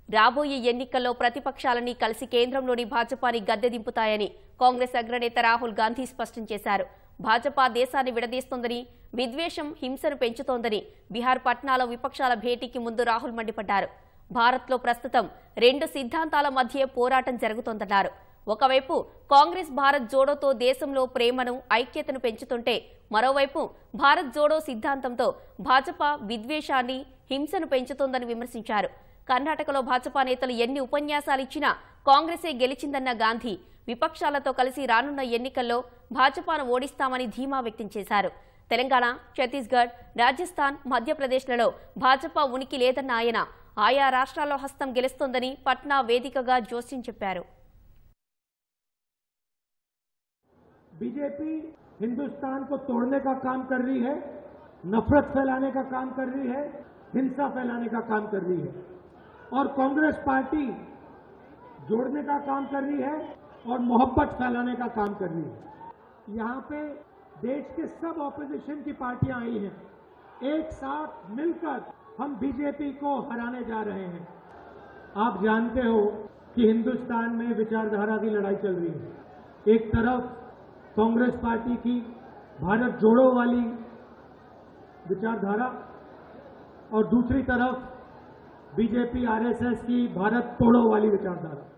రాబోయే ఎన్నికల్లో ప్రతిపక్షాలని కలిసి కేంద్రంలోని భాజపాని గద్దె దింపుతాయని కాంగ్రెస్ అగ్రనేత రాహుల్ గాంధీ స్పష్టం చేశారు. భాజపా దేశాన్ని విడదీస్తోందని, విద్వేషం, హింసను పెంచుతోందని బీహార్ పట్నాలో విపక్షాల భేటీకి ముందు రాహుల్ మండిపడ్డారు. భారత్లో ప్రస్తుతం రెండు సిద్ధాంతాల మధ్య పోరాటం జరుగుతోందన్నారు. ఒకవైపు కాంగ్రెస్ భారత్ జోడోతో దేశంలో ప్రేమను, ఐక్యతను పెంచుతుంటే మరోవైపు భారత్ జోడో సిద్ధాంతంతో భాజపా విద్వేషాన్ని, హింసను పెంచుతోందని విమర్శించారు. కర్ణాటకలో భాజపా నేతలు ఎన్ని ఉపన్యాసాలిచ్చినా కాంగ్రెసే గెలిచిందన్న గాంధీ విపక్షాలతో కలిసి రానున్న ఎన్నికల్లో భాజపాను ఓడిస్తామని ధీమా వ్యక్తం చేశారు. తెలంగాణ, ఛత్తీస్గఢ్, రాజస్థాన్, మధ్యప్రదేశ్లలో భాజపా ఉనికి లేదన్న ఆయన ఆయా రాష్ట్రాల్లో హస్తం గెలుస్తోందని పట్నా వేదికగా జోస్యం చెప్పారు. बीजेपी हिंदुस्तान को तोड़ने का काम कर रही है, नफरत फैलाने का काम कर रही है, हिंसा फैलाने का काम कर रही है और कांग्रेस पार्टी जोड़ने का काम कर रही है और मोहब्बत फैलाने का काम कर रही है। यहाँ पे देश के सब ऑपोजिशन की पार्टियां आई हैं, एक साथ मिलकर हम बीजेपी को हराने जा रहे हैं। आप जानते हो कि हिंदुस्तान में विचारधारा की लड़ाई चल रही है। एक तरफ कांग्रेस पार्टी की भारत जोड़ो वाली विचारधारा और दूसरी तरफ बीजेपी आरएसएस की भारत तोड़ो वाली विचारधारा।